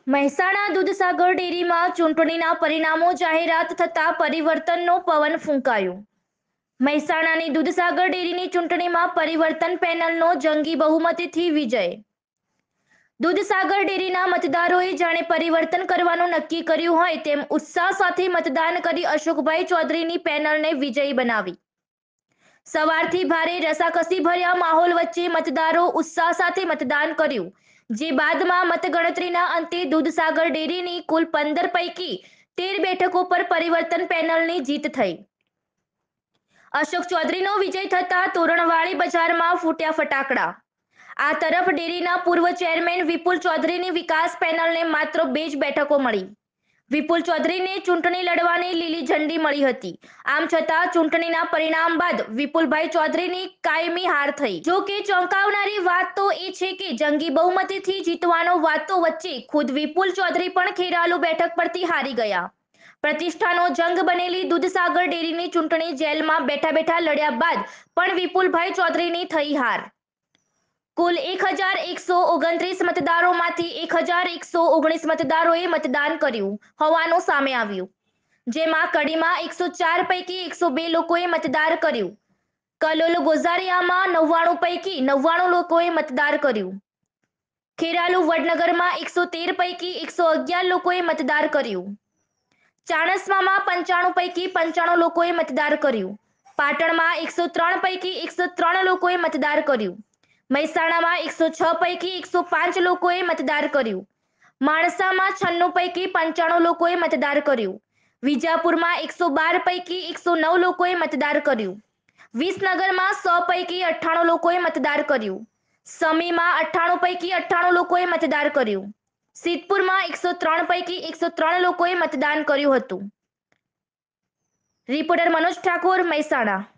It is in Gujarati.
મહેસાણા દૂધસાગર ડેરીમાં ચૂંટણીના પરિણામો જાહેરાત થતા પરિવર્તનનો પવન ફૂંકાયો. મહેસાણાની દૂધસાગર ડેરીની ચૂંટણીમાં પરિવર્તન પેનલનો જંગી બહુમતીથી વિજય. દૂધસાગર ડેરીના મતદારોએ જાણે પરિવર્તન કરવાનું નક્કી કર્યું હોય તેમ ઉત્સાહ સાથે મતદાન કરી અશોકભાઈ ચૌધરીની પેનલને વિજયી બનાવી. સવારથી ભારે રસાકસી ભર્યા માહોલ વચ્ચે મતદારો ઉત્સાહ સાથે મતદાન કર્યું, જે બાદમાં મતગણતરીના અંતે દૂધસાગર ડેરીની કુલ 15 પૈકી 13 બેઠકો પર પરિવર્તન પેનલની જીત થઈ. અશોક ચૌધરીનો વિજય થતા તોરણવાળી બજારમાં ફૂટ્યા ફટાકડા. આ તરફ ડેરીના પૂર્વ ચેરમેન વિપુલ ચૌધરીની વિકાસ પેનલને માત્ર 2 જ બેઠકો મળી. વિપુલ ચૌધરીને ચૂંટણી લડવાની લીલી ઝંડી મળી હતી. આમ છતાં ચૂંટણીના પરિણામ બાદ વિપુલભાઈ ચૌધરીની કાયમી હાર થઈ. જો કે ચોંકાવનારી વાત તો એ છે કે જંગી બહુમતીથી જીતવાનો વાતો વચ્ચે ખુદ વિપુલ ચૌધરી પણ ખેરાલુ બેઠક પરથી હારી ગયા. પ્રતિષ્ઠાનો જંગ બનેલી દૂધસાગર ડેરીની ચૂંટણી જેલમાં બેઠા બેઠા લડ્યા બાદ પણ વિપુલભાઈ ચૌધરીની થઈ હાર. કુલ 1129 મતદારોમાંથી 1119 મતદારોએ મતદાન કર્યું હોવાનું સામે આવ્યું, જેમાં કડીમાં 104 પૈકી 102 લોકોએ મતદાન કર્યું. કલોલ ગોઝારિયામાં 99 પૈકી 99 લોકોએ મતદાન કર્યું. ખેરાલુ વડનગરમાં 113 પૈકી 111 લોકોએ મતદાન કર્યું. ચાણસ્મામાં 95 પૈકી 95 લોકોએ મતદાન કર્યું. પાટણમાં 103 પૈકી 103 લોકોએ મતદાન કર્યું. મહેસાણામાં 106 પૈકી 105 લોકોએ મતદાન કર્યું. માણસામાં 96 પૈકી 95 લોકોએ મતદાન કર્યું. વિજાપુરમાં 112 પૈકી 109 લોકોએ મતદાન કર્યું. વિસનગરમાં 100 પૈકી 98 લોકોએ મતદાન કર્યું. સમીમાં 98 પૈકી 98 લોકોએ મતદાન કર્યું. સિદ્ધપુરમાં 103 પૈકી 103 લોકોએ મતદાન કર્યું હતું. રિપોર્ટર મનોજ ઠાકોર, મહેસાણા.